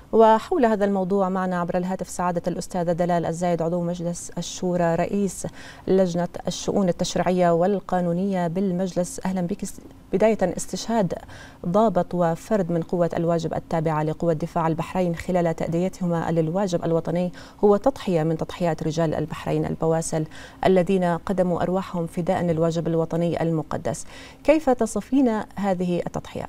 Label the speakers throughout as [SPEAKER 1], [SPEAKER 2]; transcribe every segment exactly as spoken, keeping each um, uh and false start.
[SPEAKER 1] وحول هذا الموضوع معنا عبر الهاتف سعادة الأستاذة دلال الزايد عضو مجلس الشورى رئيس لجنة الشؤون التشريعية والقانونية بالمجلس. أهلا بك. بداية، استشهاد ضابط وفرد من قوة الواجب التابعة لقوة دفاع البحرين خلال تأديتهما للواجب الوطني هو تضحية من تضحيات رجال البحرين البواسل الذين قدموا أرواحهم فداء للواجب الوطني المقدس. كيف تصفين هذه التضحيات؟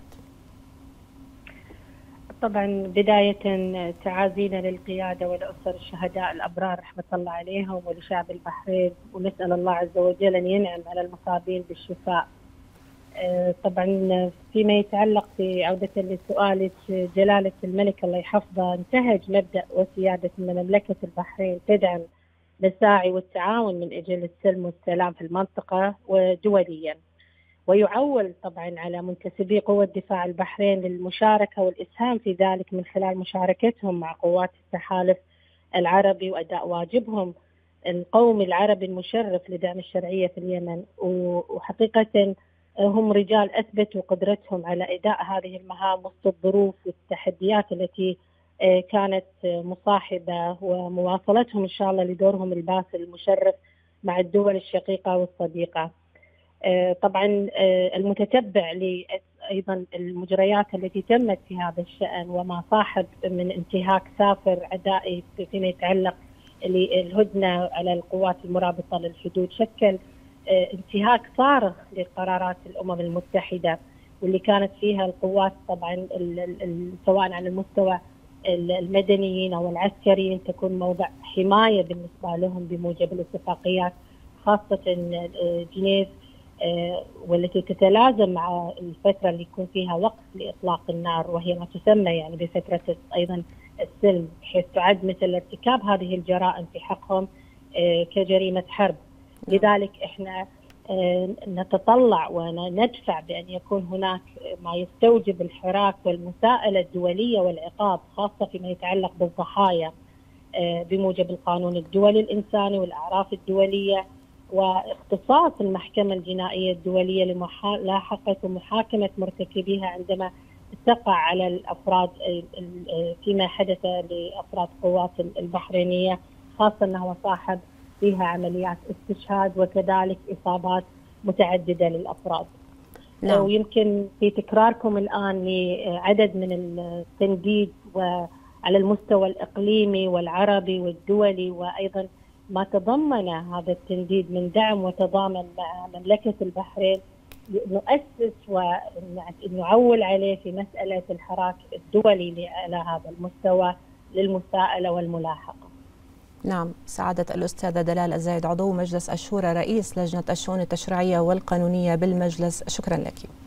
[SPEAKER 2] طبعا بداية تعازينا للقيادة ولأسر الشهداء الأبرار رحمة الله عليهم ولشعب البحرين، ونسأل الله عز وجل أن ينعم على المصابين بالشفاء. طبعا فيما يتعلق بعودة لسؤالك، جلالة الملك الله يحفظه انتهج مبدأ وسيادة أن مملكة البحرين تدعم مساعي والتعاون من أجل السلم والسلام في المنطقة ودوليا، ويعول طبعا على منتسبي قوة دفاع البحرين للمشاركة والإسهام في ذلك من خلال مشاركتهم مع قوات التحالف العربي وأداء واجبهم القومي العربي المشرف لدعم الشرعية في اليمن. وحقيقة هم رجال أثبتوا قدرتهم على أداء هذه المهام وسط الظروف والتحديات التي كانت مصاحبة، ومواصلتهم إن شاء الله لدورهم الباسل المشرف مع الدول الشقيقة والصديقة. طبعا المتتبع لأيضا المجريات التي تمت في هذا الشأن وما صاحب من انتهاك سافر عدائي فيما يتعلق للهدنة على القوات المرابطة للحدود شكل انتهاك صارخ لقرارات الأمم المتحدة، واللي كانت فيها القوات طبعا سواء على المستوى المدنيين أو العسكريين تكون موضع حماية بالنسبة لهم بموجب الاتفاقيات، خاصة جنيف والتي تتلازم مع الفترة اللي يكون فيها وقف لإطلاق النار، وهي ما تسمى يعني بفترة أيضا السلم، بحيث تعد مثل ارتكاب هذه الجرائم في حقهم كجريمة حرب. لذلك احنا نتطلع وندفع بأن يكون هناك ما يستوجب الحراك والمساءلة الدولية والعقاب، خاصة فيما يتعلق بالضحايا بموجب القانون الدولي الإنساني والأعراف الدولية، واختصاص المحكمة الجنائية الدولية لملاحقة ومحاكمة مرتكبيها عندما تقع على الأفراد فيما حدث لأفراد قوات البحرينية، خاصة أنه صاحب فيها عمليات استشهاد وكذلك إصابات متعددة للأفراد. نعم. ويمكن في تكراركم الآن لعدد من التنديد وعلى المستوى الإقليمي والعربي والدولي، وأيضا ما تضمن هذا التنديد من دعم وتضامن مع مملكة البحرين، نؤسس ونعول عليه في مسألة الحراك الدولي على هذا المستوى للمساءلة والملاحقة.
[SPEAKER 1] نعم، سعادة الأستاذة دلال الزايد عضو مجلس الشورى رئيس لجنة الشؤون التشريعية والقانونية بالمجلس، شكرا لك.